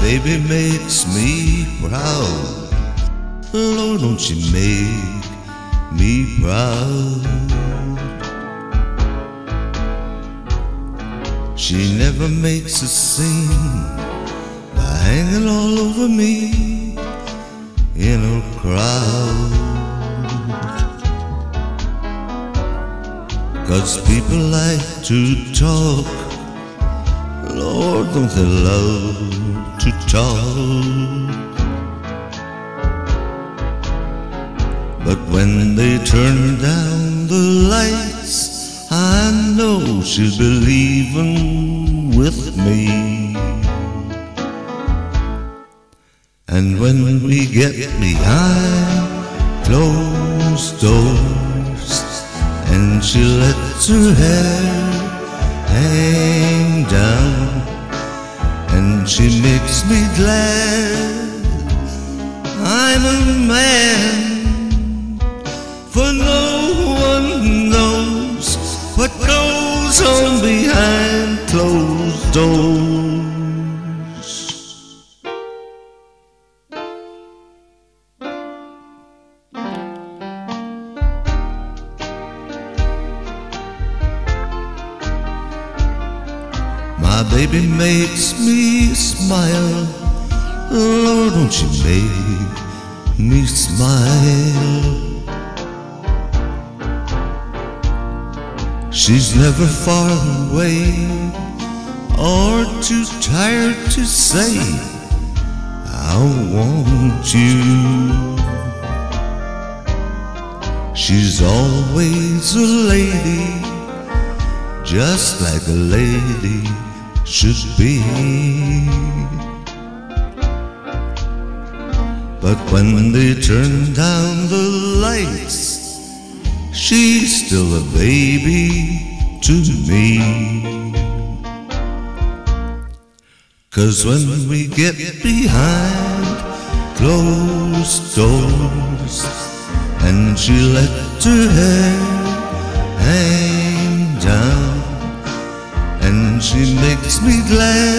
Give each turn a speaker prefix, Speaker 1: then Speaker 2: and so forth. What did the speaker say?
Speaker 1: baby makes me proud. Lord, don't you make me proud. She never makes a scene by hanging all over me in a crowd. 'Cause people like to talk, Lord, don't they love to talk. But when they turn down the lights, I know she'll be leaving with me. And when we get behind closed doors and she lets her hair hang down, and she makes me glad I'm a man, for no one knows what goes on behind closed doors. My baby makes me smile. Lord, don't you make me smile. She's never far away or too tired to say, I want you. She's always a lady, just like a lady should be. But when they turn down the lights, she's still a baby to me. 'Cause when we get behind closed doors and she lets her hair hang down, and she makes me glad